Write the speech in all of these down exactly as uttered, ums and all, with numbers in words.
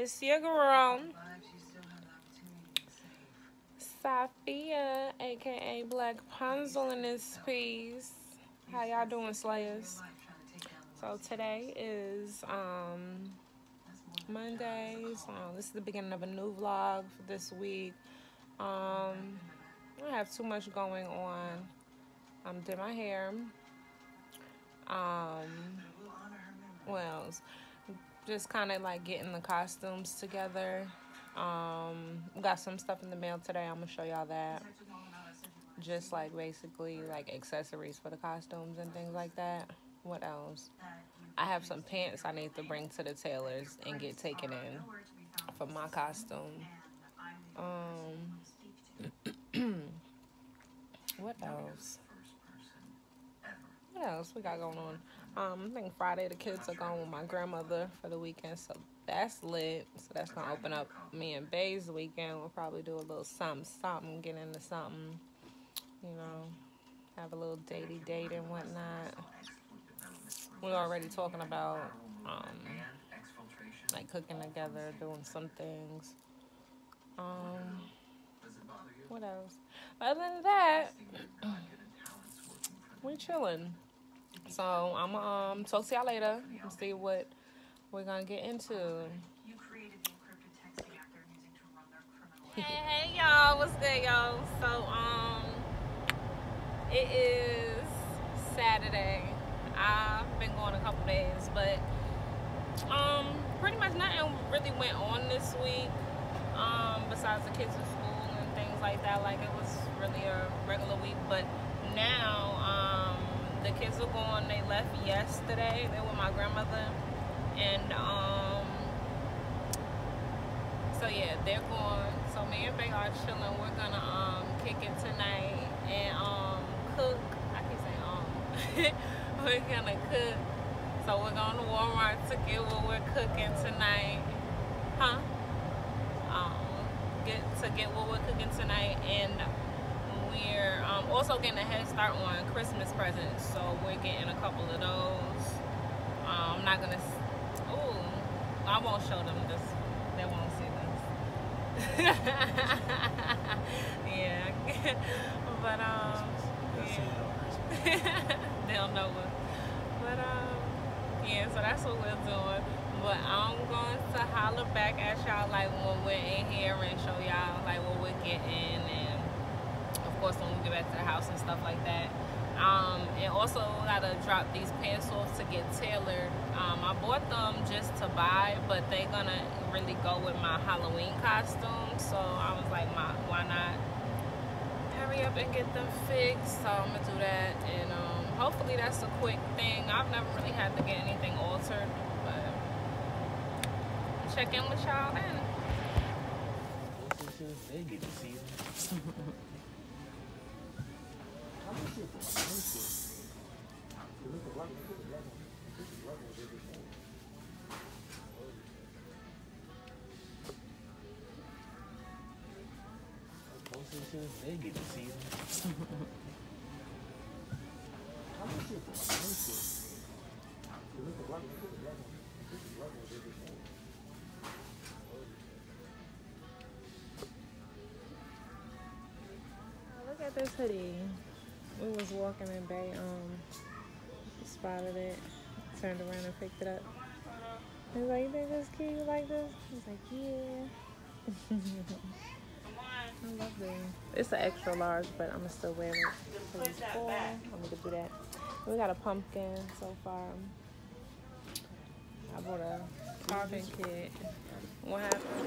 It's your girl, Sophia, aka Black Pencil in this piece. How y'all doing, Slayers? So today is um Monday. So this is the beginning of a new vlog for this week. Um, I don't have too much going on. I'm doing my hair. Um, well, just kind of like getting the costumes together. Um, got some stuff in the mail today. I'm gonna show y'all that. Just like basically like accessories for the costumes and things like that. What else? I have some pants I need to bring to the tailors and get taken in for my costume. Um, what else? What else we got going on? Um, I think Friday the kids are going with my grandmother for the weekend, so that's lit. So that's gonna open up me and Bay's weekend. We'll probably do a little something, something, get into something, you know, have a little datey date and whatnot. We're already talking about um, like cooking together, doing some things. Um, what else? Other than that, we're chilling. So I'm gonna um, talk to y'all later and see what we're gonna get into. Hey, hey y'all, what's good, y'all? So um, it is Saturday. I've been going a couple days, but um, pretty much nothing really went on this week. Um, besides the kids at school and things like that. Like it was really a regular week, but now um. the kids are going. They left yesterday. They were with my grandmother, and um, so yeah, they're going. So me and Bay are chilling. We're gonna um kick it tonight and um cook. I keep saying um. We're gonna cook. So we're going to Walmart to get what we're cooking tonight, huh? Um, get to get what we're cooking tonight, and we're um, also getting a head start on Christmas presents, so we're getting a couple of those. Um, I'm not gonna. Ooh, I won't show them this. They won't see this. Yeah, but um, yeah. They'll know it. But um, yeah. So that's what we're doing. But I'm going to holler back at y'all like when we're in here and show y'all like what we're getting and. Of course, when we get back to the house and stuff like that. Um, and also gotta drop these pants off to get tailored. Um, I bought them just to buy, but they're gonna really go with my Halloween costume. So I was like, my, why not hurry up and get them fixed? So I'm gonna do that, and um, hopefully that's a quick thing. I've never really had to get anything altered, but check in with y'all then. They get to see them. Look at this hoodie. We was walking in Bay, um, spotted it, turned around and picked it up. He was like, you think this cute? You like this? I was like, yeah. I love this. It's an extra large, but I'm gonna still wear it. So it's full. I'm gonna do that. We got a pumpkin so far. I bought a carving kit. What happened?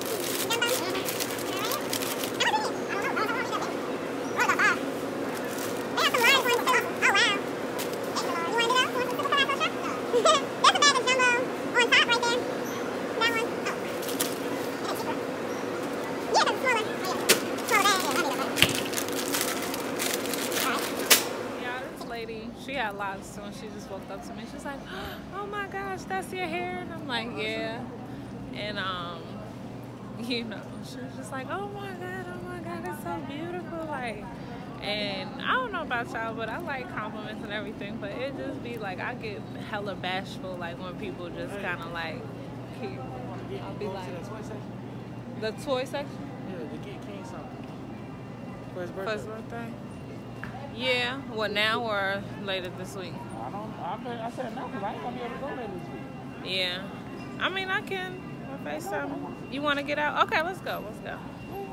She had lots, so when she just walked up to me, she's like, oh my gosh, that's your hair? And I'm like, yeah. And, um, you know, she was just like, oh my God, oh my God, it's so beautiful. Like, and I don't know about y'all, but I like compliments and everything, but it just be like, I get hella bashful, like when people just kind of like keep I'll be like, to the toy section? The toy section? Yeah, to get King something. For his birthday. For his birthday? Yeah. What, now or later this week? I don't, I, bet, I said no, because I ain't going to be able to go later this week. Yeah. I mean, I can. I'll FaceTime. You want to get out? Okay, let's go. Let's go.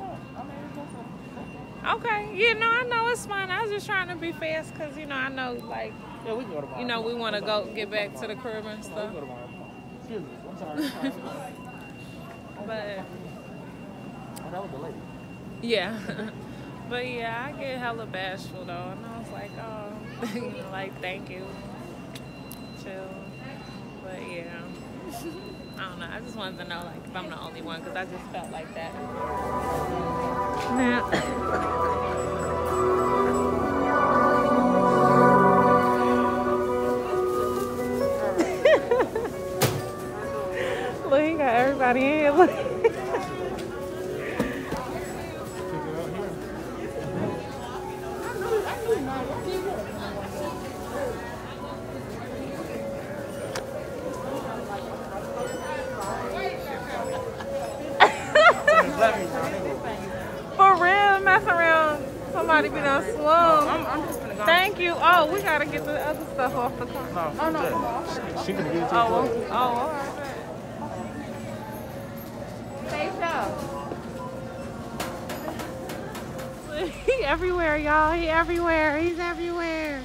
Okay. You know, I know it's fine. I was just trying to be fast because, you know, I know, like, yeah, we can go tomorrow. You know, we want to go get back to the crib and stuff. No, we go tomorrow. Excuse me. I'm sorry. I'm sorry. But, oh, that was the lady. Yeah. But, yeah, I get hella bashful, though. And I was like, oh, you know, like, thank you. Chill. But, yeah. I don't know. I just wanted to know, like, if I'm the only one, because I just felt like that. Now. Look, he got everybody in. Look. For real, mess around. Somebody be done slow. I'm, I'm just gonna go. Thank you. Oh, we gotta get the other stuff off the car. No, oh, no. She, she gonna give it to you. Oh, well, oh, all right. He everywhere, y'all. He everywhere. He's everywhere.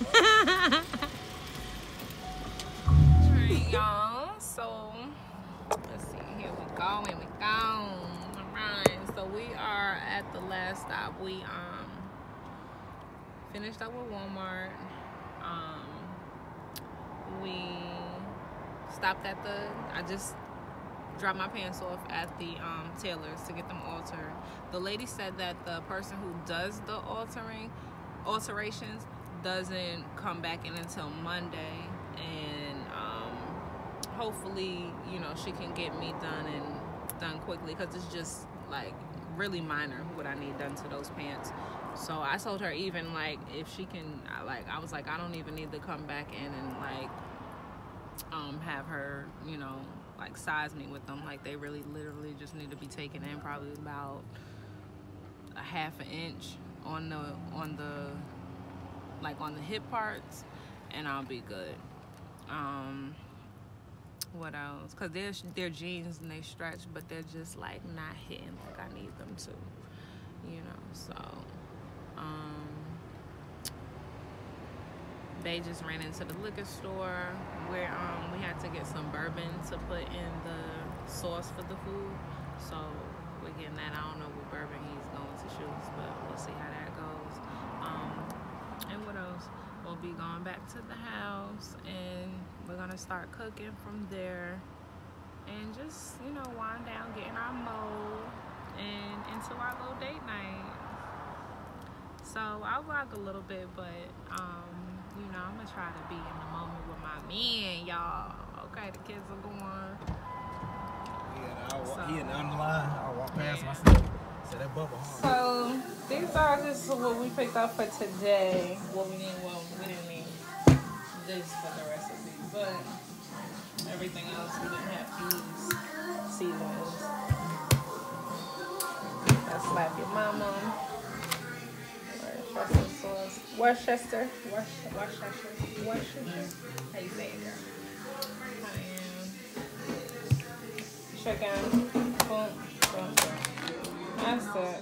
Alright, y'all. So, let's see. Here we go. Here we go. Alright. So, we are at the last stop. We um finished up with Walmart. Um, we stopped at the, I just dropped my pants off at the um, tailor's to get them altered. The lady said that the person who does the altering, alterations doesn't come back in until Monday, and um, hopefully, you know, she can get me done and done quickly, because it's just like really minor what I need done to those pants. So I told her, even like if she can, like I was like, I don't even need to come back in and like um, have her, you know, like size me with them. Like they really literally just need to be taken in probably about a half an inch on the on the like on the hip parts, and I'll be good. Um, what else? Cause they're they're jeans and they stretch, but they're just like not hitting like I need them to, you know. So um, they just ran into the liquor store where um, we had to get some bourbon to put in the sauce for the food. So we're getting that. I don't know what bourbon he's going to choose, but we'll see how that goes. Um, and what else? We'll be going back to the house, and we're gonna start cooking from there, and just, you know, wind down, getting our mode, and into our little date night. So I'll vlog a little bit, but um, you know, I'm gonna try to be in the moment with my men, y'all. Okay, the kids are going. Yeah, I'll walk, So, he in the underline. I'll walk past yeah. myself. So that bubble hard. So these are just what we picked up for today. What we need, well, we didn't need this for the recipe, but everything else we didn't have these seasonings. That's Slap Your Mama. Worcester sauce. Worcester. Worcester. Worcester. Worcester. How you say it, girl? Chicken. Boom. Boom. That's it.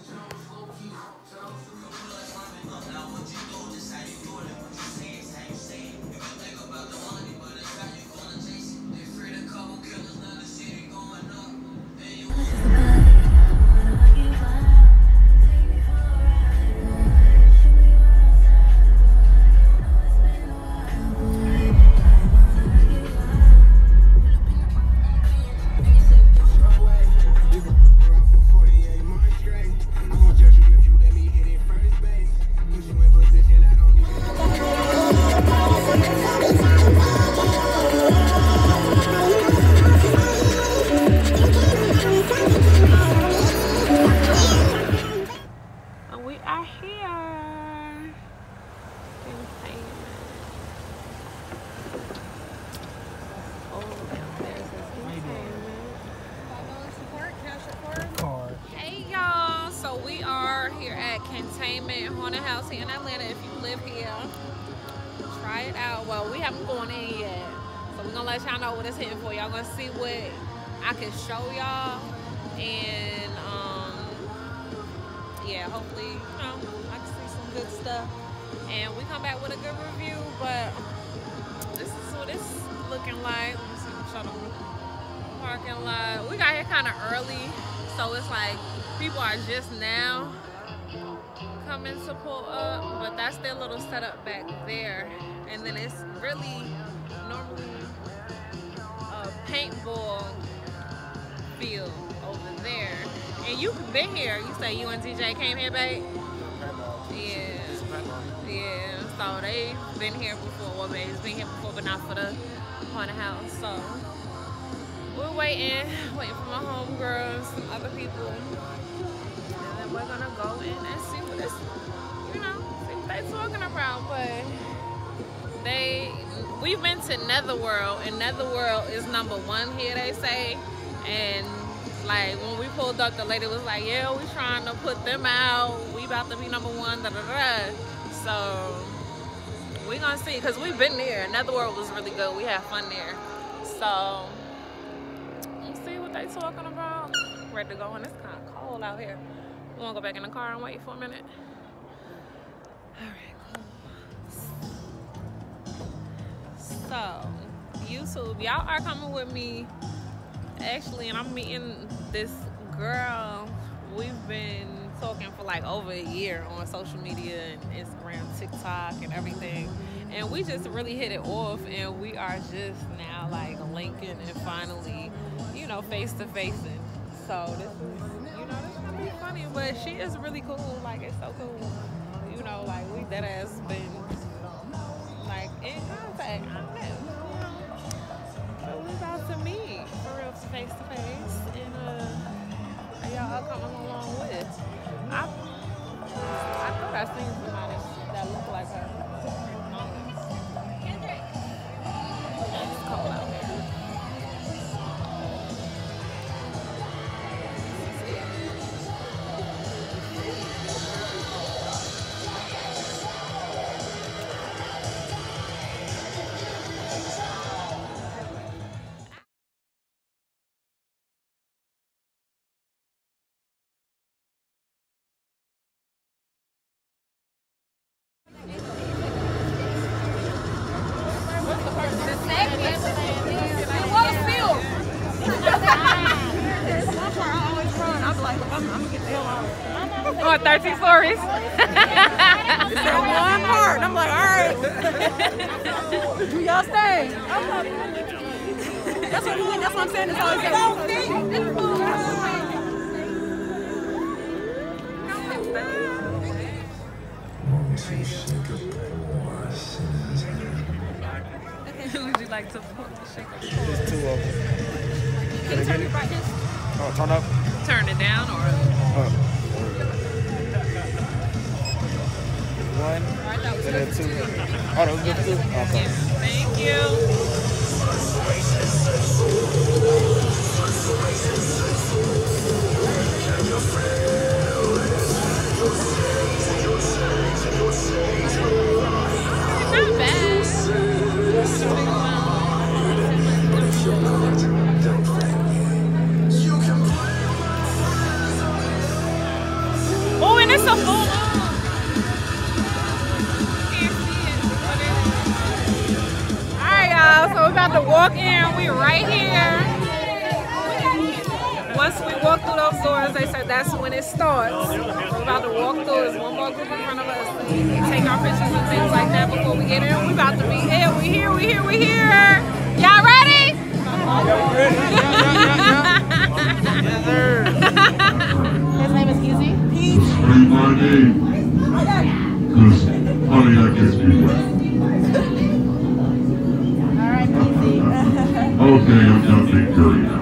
haunted house here in Atlanta. If you live here, try it out. Well, we haven't gone in yet, so we're gonna let y'all know what it's hitting for. Y'all gonna see what I can show y'all, and um, yeah, hopefully, you know, I can see some good stuff, and we come back with a good review. But this is what it's looking like. Let me see, show them parking lot. We got here kind of early, so it's like people are just now coming to pull up, but that's their little setup back there. And then it's really normally a paintball field over there. And you've been here. You say you and D J came here, babe? Yeah. Yeah. So they've been here before. Well, babe's been here before, but not for the haunted house. So we're waiting, waiting for my homegirls, some other people. And then we're gonna go in and see what it's, you know, see what they're talking about. But they, we've been to Netherworld, and Netherworld is number one here, they say. And like when we pulled up, the lady was like, yeah, we trying to put them out. We about to be number one, da da da. So we gonna see, cause we've been there. Netherworld was really good. We had fun there. So let's see what they talking about. Ready to go, and it's kind of cold out here. We wanna go back in the car and wait for a minute. All right, cool. So YouTube, y'all are coming with me actually, and I'm meeting this girl. We've been talking for like over a year on social media and Instagram, TikTok, and everything, and we just really hit it off, and we are just now like linking and finally, you know, face to facing. So this is, you know, this is gonna be funny, but she is really cool. Like, it's so cool, you know, like we dead ass been like in contact. I don't know, you know. So we about to meet for real, face to face, and uh, y'all are coming along with. I, I thought I seen somebody that looked like her. Kendrick. It's cold out here. Oh, thirteen stories. It's that one part. I'm like, all right. Do y'all stay? That's what, that's what I'm saying. It's always Would you like to shake up? There's two of them. Can you turn your brightness? Oh, turn up. Turn it down or Up. One. right, that was And then two. Oh, that was good too? Okay. yeah. Thank you. Not bad. Oh, and it's a full on. Alright, y'all, so we're about to walk in. We right here. Once we walk through those doors, they said that's when it starts. We're about to walk through. There's one more group in front of us. Take our pictures and things like that before we get in. We about to be here. We here. We here. We here. Y'all ready? Yeah, we ready. Yeah, yeah, yeah, yeah. Yes, sir. His name is Easy. Scream my name, cause honey, I can't speak well. All right, Easy. Okay, I'm done being dirty now.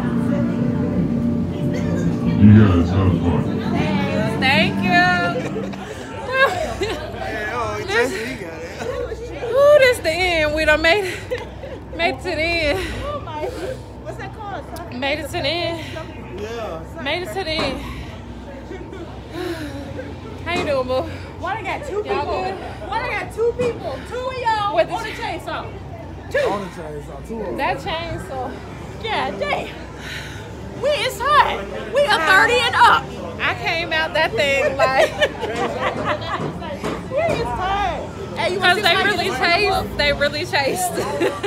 You guys have fun. Thank you. Hey, oh, Jesse, you got it. Ooh, this the end. We done made it. Made it to the end. Oh my, what's that called? Made it to the end. Yeah. Made it to the end. How you doing, boo? Why they got two people? Why they got two people? Two of y'all With the on the chainsaw. Two. On the chainsaw, two of them. That chainsaw. Yeah, damn. We is hot. We are thirty and up. I came out that thing like. We is hot. Hey, you Because want they really chased. They really chased.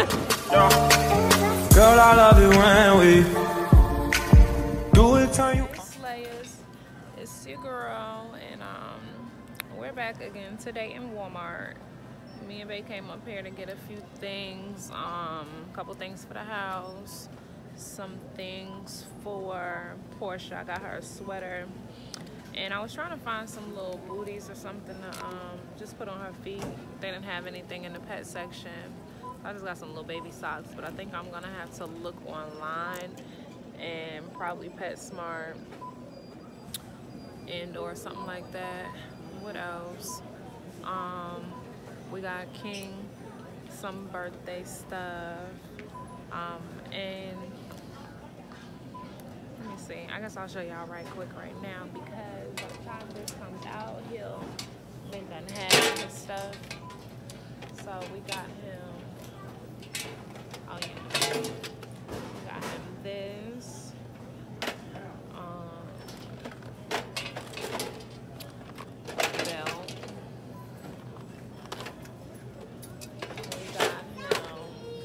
Girl, I love it when we do it, turn you. Slayers, it's your girl, and um, we're back again today in Walmart. Me and Bae came up here to get a few things, um, a couple things for the house, some things for Portia. I got her a sweater, and I was trying to find some little booties or something to um, just put on her feet. They didn't have anything in the pet section. I just got some little baby socks, but I think I'm gonna have to look online and probably PetSmart and or something like that. What else? Um, we got King some birthday stuff, um, and let me see. I guess I'll show y'all right quick right now because by the time this comes out, he'll been done had his stuff. So we got him. Oh yeah, we got him this. Um, belt. We got him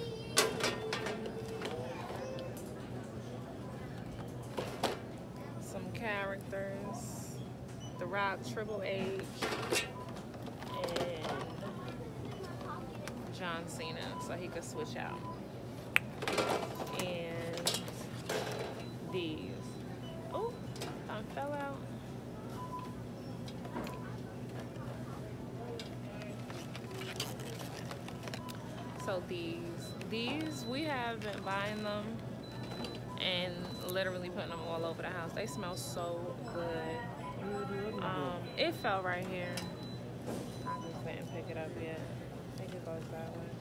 some characters. The Rock, Triple H, and John Cena, so he could switch out. And these. Oh, I fell out. So these, these we have been buying them and literally putting them all over the house. They smell so good. Um, it fell right here. I just didn't pick it up yet. I think it goes that way.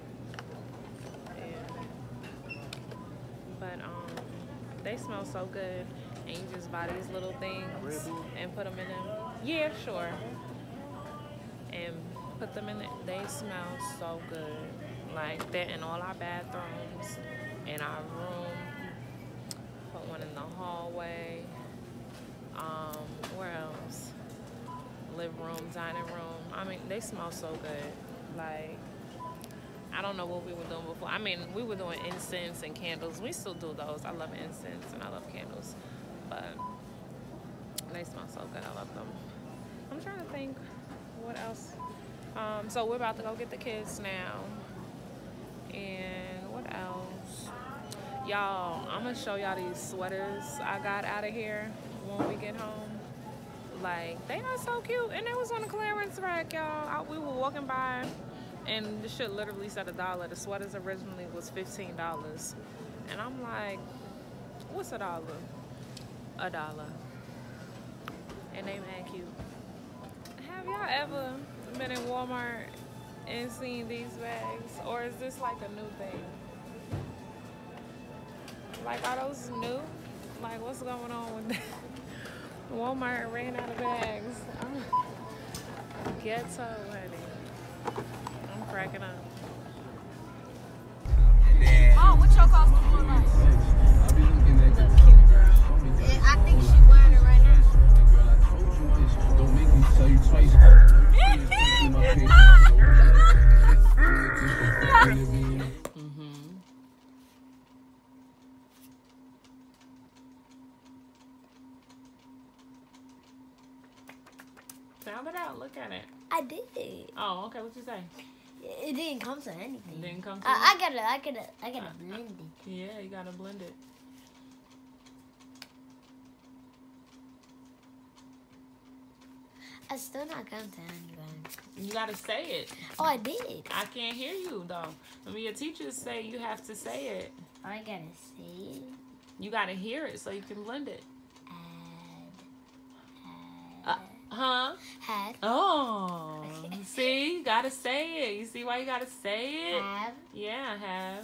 But um, they smell so good, and you just buy these little things and put them in them. Yeah, sure. And put them in it. They smell so good. Like they're in all our bathrooms, in our room. Put one in the hallway. Um, where else? Living room, dining room. I mean, they smell so good. Like. I don't know what we were doing before. I mean, we were doing incense and candles. We still do those. I love incense and I love candles. But they smell so good. I love them. I'm trying to think what else. Um, so we're about to go get the kids now. And what else? Y'all, I'm going to show y'all these sweaters I got out of here when we get home. Like, they are so cute. And it was on the clearance rack, y'all. We were walking by. And the shit literally said a dollar. The sweaters originally was fifteen dollars. And I'm like, what's a dollar? A dollar. And they mad cute. Have y'all ever been in Walmart and seen these bags? Or is this like a new thing? Like, are those new? Like, what's going on with that? Walmart ran out of bags. I'm ghetto, honey. Cracking up. Oh, what your costume look like? I think she's wearing it right now. Don't make me tell you twice. Mm-hmm. Sound it out. Look at it. I did. Oh, okay. What you say? It didn't come to anything. It didn't come to I, I gotta, I gotta, I gotta Uh, blend it. Yeah, you gotta blend it. I still not come to anything. You gotta say it. Oh, I did. I can't hear you though. I mean, your teachers say you have to say it. I gotta say it. You gotta hear it so you can blend it. Add, Uh, huh? had, Oh, see, you gotta say it. You see why you gotta say it? have, Yeah, have.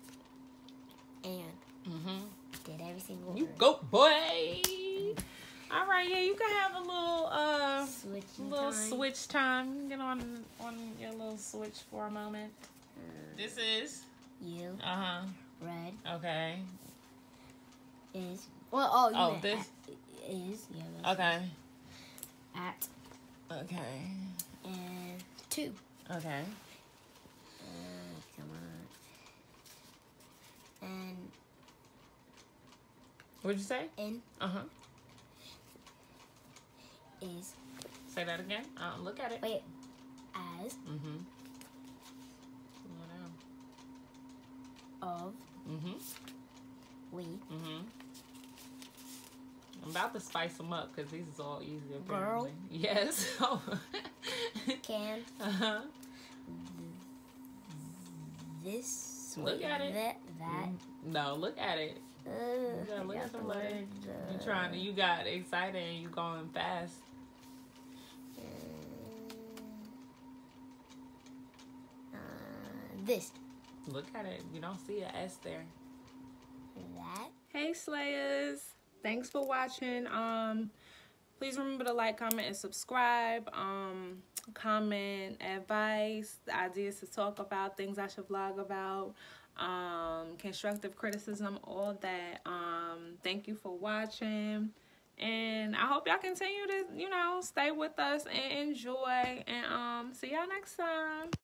and Mm-hmm. did every single You word. go, boy. All right, yeah, you can have a little uh Switch little time. switch time. Get on on your little switch for a moment. This is You. uh huh. Red. Okay. Is. Well, oh, you Oh, meant this- at- is. Yeah. that's Okay. At. Okay. And two. Okay. Uh, come on. And What'd you say? in Uh huh. is. Say that again. Uh, look at it. Wait. As. Mm-hmm. Of. Mm-hmm. We. Mm-hmm. I'm about to spice them up because these is all easy. Girl. Apparently. Yes. Can. uh-huh. This. Look wait, at it. That. That. No, look at it. Uh, You gotta look I at got the word. words, uh, You trying to, you got excited and you going fast. Uh, this. Look at it. You don't see an S there. That. Hey Slayers, thanks for watching. Um, please remember to like, comment, and subscribe. Um, comment advice, ideas to talk about, things I should vlog about, um, constructive criticism, all that. Um, thank you for watching, and I hope y'all continue to, you know, stay with us and enjoy. And um, see y'all next time.